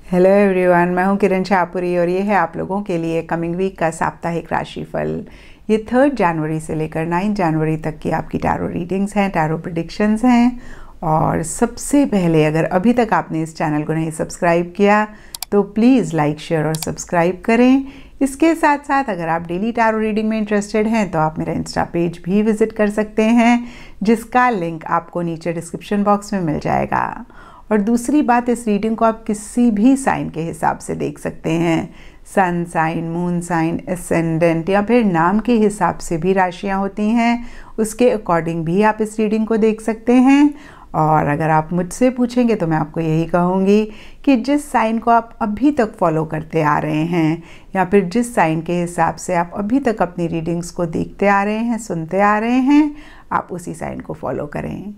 Hello everyone, मैं हूं किरण शाहपुरी और ये है आप लोगों के लिए कमिंग वीक का साप्ताहिक राशिफल। ये 3 जनवरी से लेकर 9 जनवरी तक की आपकी टैरो रीडिंग्स हैं, टैरो प्रेडिक्शंस हैं। और सबसे पहले, अगर अभी तक आपने इस चैनल को नहीं सब्सक्राइब किया तो प्लीज़ लाइक, शेयर और सब्सक्राइब करें। इसके साथ साथ अगर आप डेली टैरो रीडिंग में इंटरेस्टेड हैं तो आप मेरा इंस्टा पेज भी विज़िट कर सकते हैं, जिसका लिंक आपको नीचे डिस्क्रिप्शन बॉक्स में मिल जाएगा। और दूसरी बात, इस रीडिंग को आप किसी भी साइन के हिसाब से देख सकते हैं। Sun sign, moon sign, ascendant या फिर नाम के हिसाब से भी राशियां होती हैं, उसके अकॉर्डिंग भी आप इस रीडिंग को देख सकते हैं। और अगर आप मुझसे पूछेंगे तो मैं आपको यही कहूँगी कि जिस साइन को आप अभी तक फॉलो करते आ रहे हैं या फिर जिस साइन के हिसाब से आप अभी तक अपनी रीडिंग्स को देखते आ रहे हैं, सुनते आ रहे हैं, आप उसी साइन को फॉलो करें।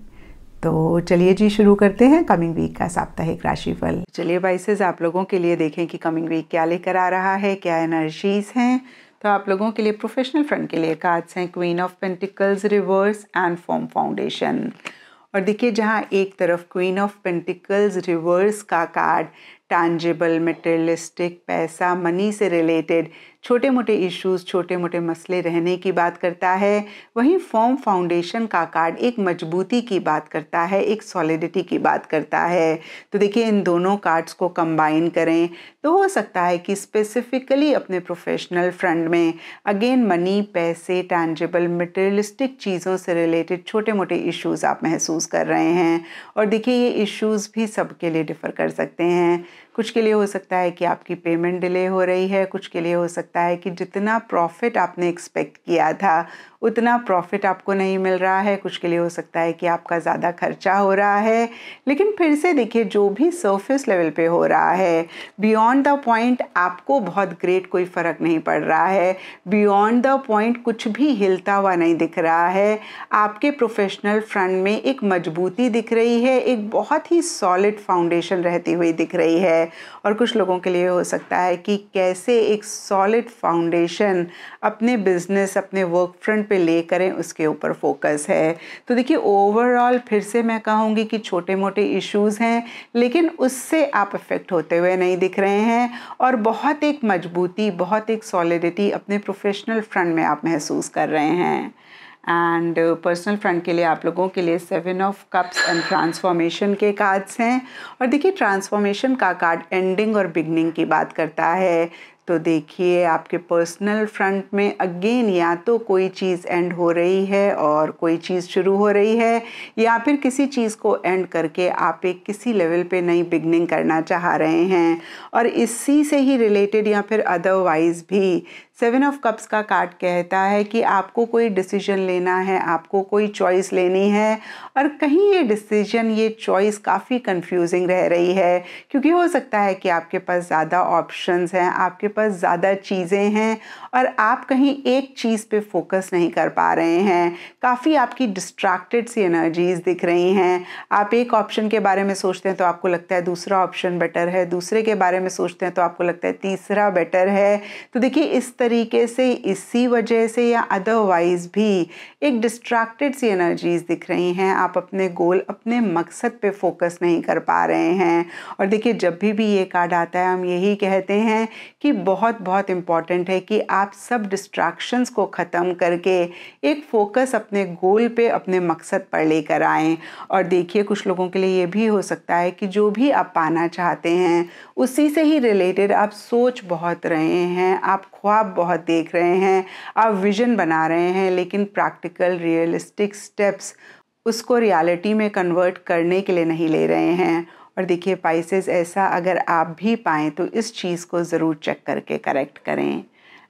तो चलिए जी, शुरू करते हैं कमिंग वीक का साप्ताहिक राशिफल। चलिए पाइसेस, आप लोगों के लिए देखें कि कमिंग वीक क्या लेकर आ रहा है, क्या एनर्जीज हैं। तो आप लोगों के लिए प्रोफेशनल फ्रंट के लिए कार्ड्स हैं queen of pentacles reverse and form foundation. और देखिए, जहाँ एक तरफ क्वीन ऑफ पेंटिकल्स रिवर्स का कार्ड टैंजिबल, मटेरियलिस्टिक, पैसा, मनी से रिलेटेड छोटे मोटे इश्यूज, छोटे मोटे मसले रहने की बात करता है, वहीं फॉर्म फाउंडेशन का कार्ड एक मजबूती की बात करता है, एक सॉलिडिटी की बात करता है। तो देखिए, इन दोनों कार्ड्स को कंबाइन करें तो हो सकता है कि स्पेसिफिकली अपने प्रोफेशनल फ्रंट में अगेन मनी, पैसे, टैंजिबल, मटेरियलिस्टिक चीज़ों से रिलेटेड छोटे मोटे इश्यूज आप महसूस कर रहे हैं। और देखिए, ये इश्यूज भी सबके लिए डिफ़र कर सकते हैं। कुछ के लिए हो सकता है कि आपकी पेमेंट डिले हो रही है, कुछ के लिए हो सकता है कि जितना प्रॉफिट आपने एक्सपेक्ट किया था उतना प्रॉफिट आपको नहीं मिल रहा है, कुछ के लिए हो सकता है कि आपका ज़्यादा खर्चा हो रहा है। लेकिन फिर से देखिए, जो भी सरफेस लेवल पे हो रहा है, बियॉन्ड द पॉइंट आपको बहुत ग्रेट कोई फ़र्क नहीं पड़ रहा है। बियॉन्ड द पॉइंट कुछ भी हिलता हुआ नहीं दिख रहा है। आपके प्रोफेशनल फ्रंट में एक मजबूती दिख रही है, एक बहुत ही सॉलिड फाउंडेशन रहती हुई दिख रही है। और कुछ लोगों के लिए हो सकता है कि कैसे एक सॉलिड फाउंडेशन अपने बिजनेस, अपने वर्क फ्रंट पे ले करें, उसके ऊपर फोकस है। तो देखिए, ओवरऑल फिर से मैं कहूँगी कि छोटे मोटे इश्यूज़ हैं, लेकिन उससे आप अफेक्ट होते हुए नहीं दिख रहे हैं और बहुत एक मजबूती, बहुत एक सॉलिडिटी अपने प्रोफेशनल फ्रंट में आप महसूस कर रहे हैं। एंड पर्सनल फ्रंट के लिए आप लोगों के लिए 7 ऑफ कप्स एंड ट्रांसफॉर्मेशन के कार्ड्स हैं। और देखिए, ट्रांसफॉर्मेशन का कार्ड एंडिंग और बिगनिंग की बात करता है। तो देखिए, आपके पर्सनल फ्रंट में अगेन या तो कोई चीज़ एंड हो रही है और कोई चीज़ शुरू हो रही है, या फिर किसी चीज़ को एंड करके आप एक किसी लेवल पे नई बिगनिंग करना चाह रहे हैं। और इसी से ही रिलेटेड या फिर अदरवाइज भी 7 ऑफ कप्स का कार्ड कहता है कि आपको कोई डिसीजन लेना है, आपको कोई चॉइस लेनी है। और कहीं ये डिसीजन, ये चॉइस काफ़ी कंफ्यूजिंग रह रही है, क्योंकि हो सकता है कि आपके पास ज़्यादा ऑप्शंस हैं, आपके पास ज़्यादा चीज़ें हैं और आप कहीं एक चीज़ पे फोकस नहीं कर पा रहे हैं। काफ़ी आपकी डिस्ट्रैक्टेड सी एनर्जीज दिख रही हैं। आप एक ऑप्शन के बारे में सोचते हैं तो आपको लगता है दूसरा ऑप्शन बेटर है, दूसरे के बारे में सोचते हैं तो आपको लगता है तीसरा बेटर है। तो देखिए, इस तरीके से, इसी वजह से या अदरवाइज भी एक डिस्ट्रैक्टेड सी एनर्जीज दिख रही हैं। आप अपने गोल, अपने मकसद पे फोकस नहीं कर पा रहे हैं। और देखिए, जब भी ये कार्ड आता है, हम यही कहते हैं कि बहुत बहुत इम्पॉर्टेंट है कि आप सब डिस्ट्रैक्शंस को ख़त्म करके एक फोकस अपने गोल पे, अपने मकसद पर लेकर आएँ। और देखिए, कुछ लोगों के लिए ये भी हो सकता है कि जो भी आप पाना चाहते हैं उसी से ही रिलेटेड आप सोच बहुत रहे हैं, आप ख्वाब बहुत देख रहे हैं, आप विजन बना रहे हैं, लेकिन प्रैक्टिकल, रियलिस्टिक स्टेप्स उसको रियलिटी में कन्वर्ट करने के लिए नहीं ले रहे हैं। और देखिए पाइसेस, ऐसा अगर आप भी पाएँ तो इस चीज़ को ज़रूर चेक करके करेक्ट करें।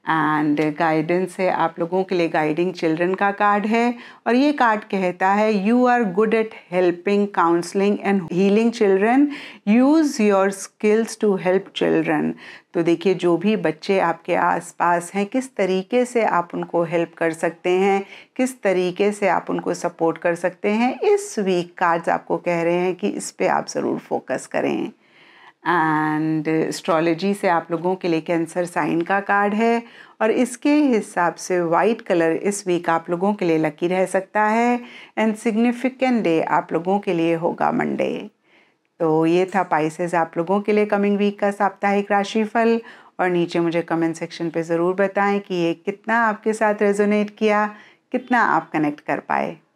एंड गाइडेंस है आप लोगों के लिए गाइडिंग चिल्ड्रन का कार्ड है। और ये कार्ड कहता है, you are good at helping, counselling and healing children, use your skills to help children. तो देखिए, जो भी बच्चे आपके आसपास हैं, किस तरीके से आप उनको हेल्प कर सकते हैं, किस तरीके से आप उनको सपोर्ट कर सकते हैं, इस वीक कार्ड्स आपको कह रहे हैं कि इस पे आप ज़रूर फोकस करें। एंड एस्ट्रोलॉजी से आप लोगों के लिए कैंसर साइन का कार्ड है और इसके हिसाब से वाइट कलर इस वीक आप लोगों के लिए लकी रह सकता है। एंड सिग्निफिकेंट डे आप लोगों के लिए होगा मंडे। तो ये था पाइसेस आप लोगों के लिए कमिंग वीक का साप्ताहिक राशिफल। और नीचे मुझे कमेंट सेक्शन पे ज़रूर बताएं कि ये कितना आपके साथ रेजोनेट किया, कितना आप कनेक्ट कर पाए।